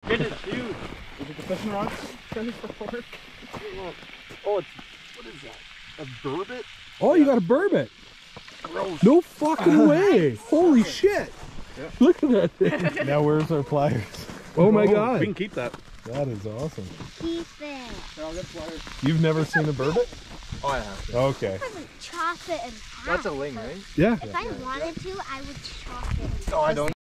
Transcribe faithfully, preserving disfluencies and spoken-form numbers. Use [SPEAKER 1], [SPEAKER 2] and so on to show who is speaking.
[SPEAKER 1] Get it, dude.
[SPEAKER 2] Is it the fishing rod?
[SPEAKER 1] Oh, it's, what is that? A burbot?
[SPEAKER 3] Oh, you got a burbot.
[SPEAKER 1] Gross.
[SPEAKER 3] No fucking way. Holy shit.
[SPEAKER 1] Yeah.
[SPEAKER 3] Look at that thing.
[SPEAKER 2] Now where's our pliers?
[SPEAKER 3] Oh my
[SPEAKER 1] Oh,
[SPEAKER 3] god.
[SPEAKER 1] we can keep that.
[SPEAKER 2] That is awesome.
[SPEAKER 4] Keep it.
[SPEAKER 1] I'll get pliers.
[SPEAKER 2] You've never seen a burbot?
[SPEAKER 1] Oh, I have to.
[SPEAKER 2] Okay.
[SPEAKER 4] I would chop it in half.
[SPEAKER 1] That's a ling, right?
[SPEAKER 3] Yeah.
[SPEAKER 4] If I wanted to, I would chop it.
[SPEAKER 1] No, I don't.